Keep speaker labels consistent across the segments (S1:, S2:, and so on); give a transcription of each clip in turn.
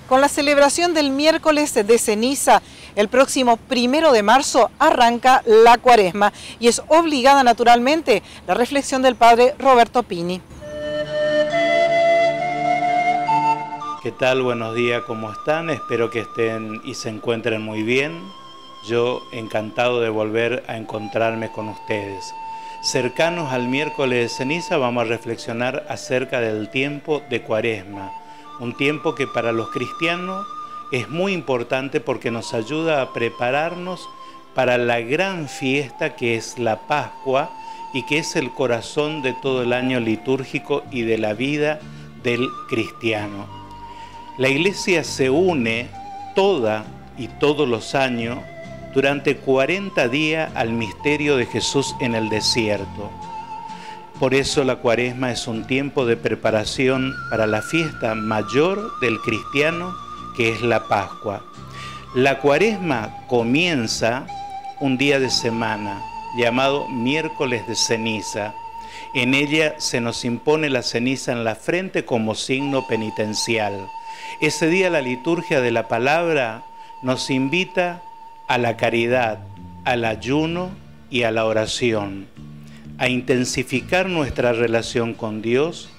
S1: Con la celebración del miércoles de ceniza, el próximo 1 de marzo arranca la Cuaresma y es obligada naturalmente la reflexión del padre Roberto Pini.
S2: ¿Qué tal? Buenos días, ¿cómo están? Espero que estén y se encuentren muy bien. Yo encantado de volver a encontrarme con ustedes. Cercanos al miércoles de ceniza vamos a reflexionar acerca del tiempo de Cuaresma. Un tiempo que para los cristianos es muy importante porque nos ayuda a prepararnos para la gran fiesta que es la Pascua y que es el corazón de todo el año litúrgico y de la vida del cristiano. La Iglesia se une toda y todos los años durante 40 días al misterio de Jesús en el desierto. Por eso la Cuaresma es un tiempo de preparación para la fiesta mayor del cristiano, que es la Pascua. La Cuaresma comienza un día de semana, llamado miércoles de ceniza. En ella se nos impone la ceniza en la frente como signo penitencial. Ese día la liturgia de la palabra nos invita a la caridad, al ayuno y a la oración, a intensificar nuestra relación con Dios,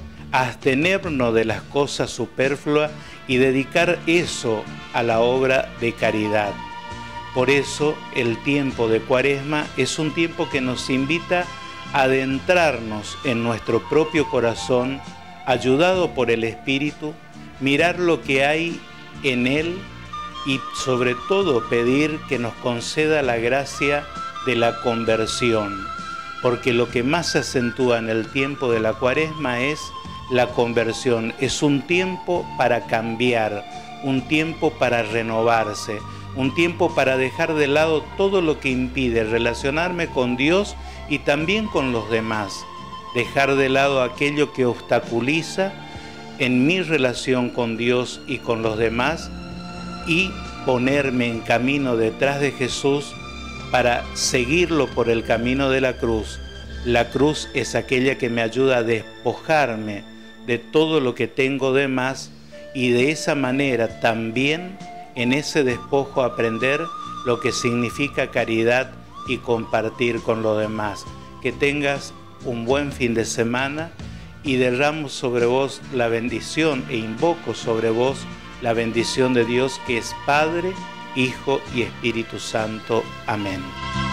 S2: a abstenernos de las cosas superfluas y dedicar eso a la obra de caridad. Por eso el tiempo de Cuaresma es un tiempo que nos invita a adentrarnos en nuestro propio corazón, ayudado por el Espíritu, mirar lo que hay en él y sobre todo pedir que nos conceda la gracia de la conversión, porque lo que más se acentúa en el tiempo de la Cuaresma es la conversión. Es un tiempo para cambiar, un tiempo para renovarse, un tiempo para dejar de lado todo lo que impide relacionarme con Dios y también con los demás, dejar de lado aquello que obstaculiza en mi relación con Dios y con los demás y ponerme en camino detrás de Jesús para seguirlo por el camino de la cruz. La cruz es aquella que me ayuda a despojarme de todo lo que tengo de más y de esa manera también en ese despojo aprender lo que significa caridad y compartir con los demás. Que tengas un buen fin de semana y derramo sobre vos la bendición e invoco sobre vos la bendición de Dios que es Padre, Hijo y Espíritu Santo. Amén.